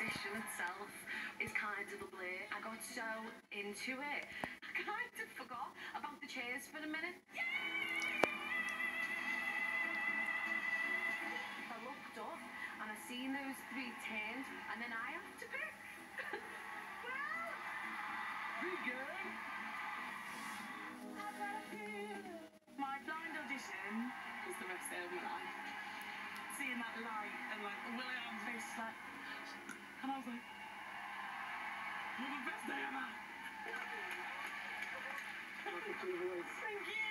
competition itself is kind of a blur. I got so into it, I kind of forgot about the cheers for a minute. I looked up and I seen those three turns, and then I have to pick. Well, begin. My blind audition was the best day of my life. Seeing that light and like William's face, like, and I was like, you're the best day ever. Thank you.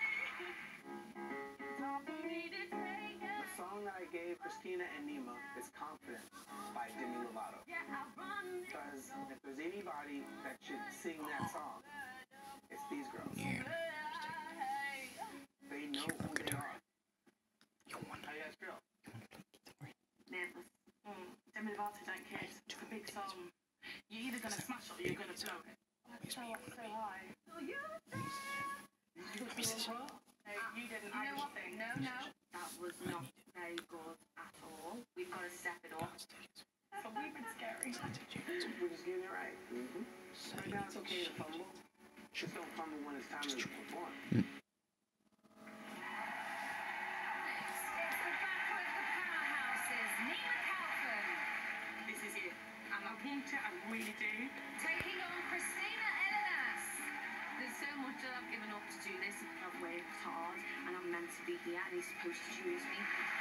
The song that I gave Christina and Nyema is Confidence by Demi Lovato. Because if there's anybody that should sing that song, it's these girls. Yeah. They know who they are. How you guys feel? Nervous. Demi Lovato don't care. It's a big song. You're either going to smash it or you're going to blow it. So high. You didn't. You know what? No. That was not very good at all. We've got to step it up. So we've been scary. We're just getting it right. Right now it's okay to fumble. Just don't fumble when it's time to perform. I really do. Taking on Christina, Ellinas. There's so much that I've given up to do this. I've worked hard and I'm meant to be here and he's supposed to choose me.